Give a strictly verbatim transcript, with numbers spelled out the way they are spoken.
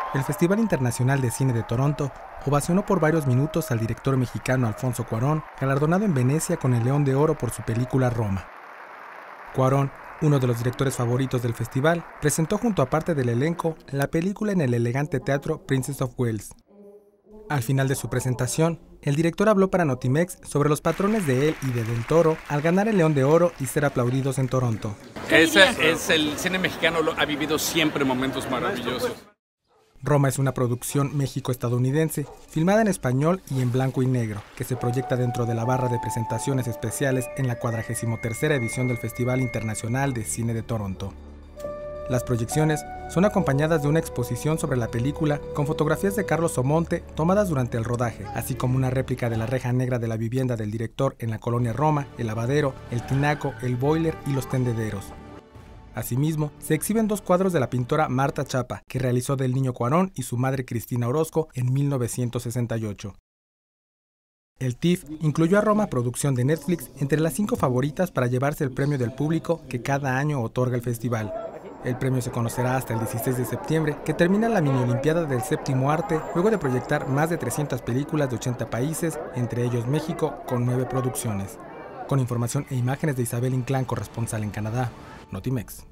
El Festival Internacional de Cine de Toronto ovacionó por varios minutos al director mexicano Alfonso Cuarón, galardonado en Venecia con el León de Oro por su película Roma. Cuarón, uno de los directores favoritos del festival, presentó junto a parte del elenco la película en el elegante teatro Princess of Wales. Al final de su presentación, el director habló para Notimex sobre los patrones de él y de Del Toro al ganar el León de Oro y ser aplaudidos en Toronto. Ese es el cine mexicano, lo, ha vivido siempre momentos maravillosos. Roma es una producción México-estadounidense, filmada en español y en blanco y negro, que se proyecta dentro de la barra de presentaciones especiales en la cuadragésima tercera edición del Festival Internacional de Cine de Toronto. Las proyecciones son acompañadas de una exposición sobre la película con fotografías de Carlos Omonte tomadas durante el rodaje, así como una réplica de la reja negra de la vivienda del director en la colonia Roma, el lavadero, el tinaco, el boiler y los tendederos. Asimismo, se exhiben dos cuadros de la pintora Marta Chapa, que realizó del niño Cuarón y su madre Cristina Orozco en mil novecientos sesenta y ocho. El T I F incluyó a Roma, producción de Netflix, entre las cinco favoritas para llevarse el premio del público que cada año otorga el festival. El premio se conocerá hasta el dieciséis de septiembre, que termina la mini olimpiada del séptimo arte, luego de proyectar más de trescientas películas de ochenta países, entre ellos México, con nueve producciones. Con información e imágenes de Isabel Inclán, corresponsal en Canadá, Notimex.